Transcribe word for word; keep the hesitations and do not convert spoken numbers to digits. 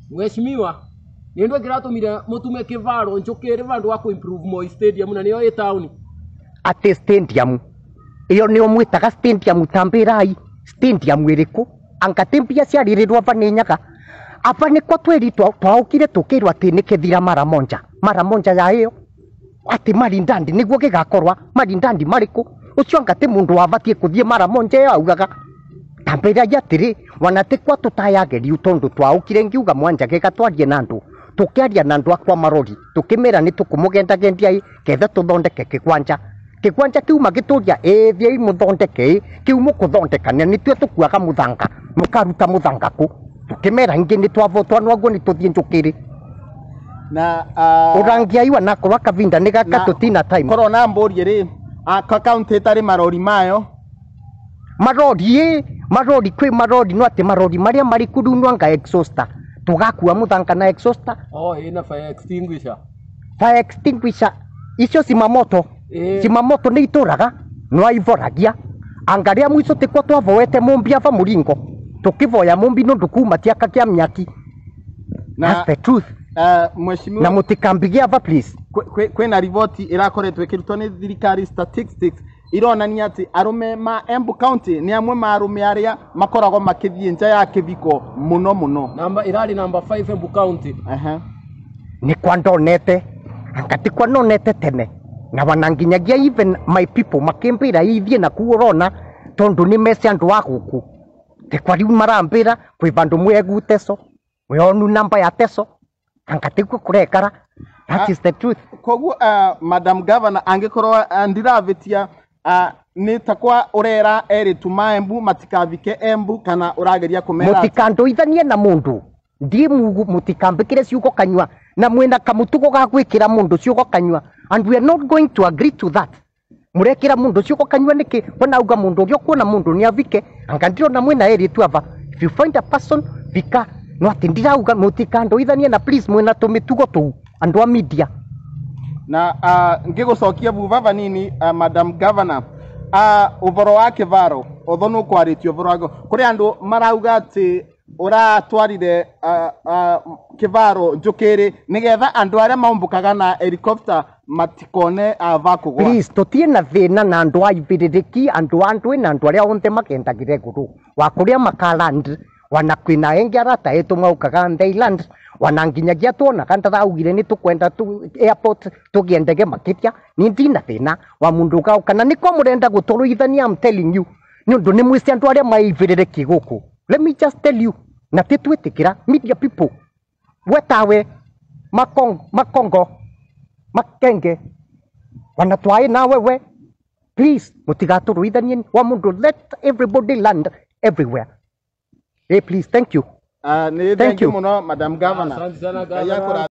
Mheshimiwa, ndio kirato mira mutume Kivaro njokere vandu wa improve Moi Stadium na niyo town. Ate stadium. Iyo niyo mwitaga stadium Tambirai. Stadium iriku angatembia ciaririrwa vaninyaga. Apa niko tweritwa twaukire tukirwa ati nikithira mara monja. Mara monja ya iyo. Ati marindandi niguo gigakorwa marindandi mariku. Ucio ngati mundu wabatie kuthie mara monja ya augaga. Tambirai atiri wanatekwa tutayageri utondu twaukire ngiuga mwanja gigatwarie nandu. Tukiaria nandu akwa marori tukimera ni tukumugenda gendia ketha tuthondeke kikwanja kikwanja kiu magituria ethia muthondeke kiu mukuthondeka ni tue tukuaga muthanga mukaruta muthanga ku tukimera ingi ni twavotwa nwaguo ni tuthie njukiri na uh, urangia iwa nako wakavinda ni gaka tutina time corona mbori ri aka county tari marori mayo marori marori kwi marori no ati marori maria mari kudunwa nga exhauster tugakua muthanga na exhauster. Oh, ina fire extinguisher. Fire extinguisher icio simamoto e... simamoto ni ituraga no aivoragia angaria mwico tikwa twavoete mumbi ava muringo tukivoya mumbi no ndukuma tiaka kia myaki na that's the truth. Uh, mheshimiwa na mutikambigia ava please kwena rivoti irakoretwe ikirutwo ni thirikari statistics ironania ati arume ma Embu County ni amwe ma arume aria makoragwo makithie nja ya kiviko muno muno. Namba irari number five Embu County. Aha. Uh -huh. Ni kwa ndonete angati kwa nonete tene na wananginyagia even my people makimbira ithie na kuorona tondu ni mesi andu wa guku te kwa riu marambira kwi bandu mwegu teso weonu namba ya teso angati kwa kurekara that uh, is the truth. Koguo uh, Madam Governor angikorwa ndiravitia uh, ni takwa urera eri tuma Embu matikavike Embu kana urageria kumera mutikandoithanie na mundu ndi mugu mutikambikire ciugo kanywa na mwena kamutugo ga gwikira mundu ciugo kanywa and we are not going to agree to that. Murekira mundu ciugo kanywa niki wana uga mundu ugyo kuona mundu ni avike angandiro na mwena eri tu ava if you find a person vika no atindira uga mutikandoithanie na please mwena tumitugo tu andu a media na uh, ngigucokia buvava nini uh, Madam Governor uh, uvoro wa Kivaro othonu kwaritio uvoro wago kuri andu marauga ati ura twarire uh, uh, Kivaro njukiri nigetha andu aria maumbukaga na helicopter matikone avakugwa. Please tutie na thina na andu aiviririki andu andu na andu aria onthe makendagire guru wa kuria makaland wana kwina engi arata etu maukaga Thailand wananginyagia tuona kanda raugire ni tukwenda tu airport tugiendege makitia ni ndina thina wa mundu gao kana niko murenda guturuithania. I'm telling you ni undu ni mwisi andu aria maiviririki guku. Let me just tell you na titwitikira media people wetawe makong makongo makenge wanatwae na wewe please mutigaturuithanie wa mundu. Let everybody land everywhere. Hey, please, thank you. Uh, thank, thank you, muno, Madam Governor. Asante sana, Governor.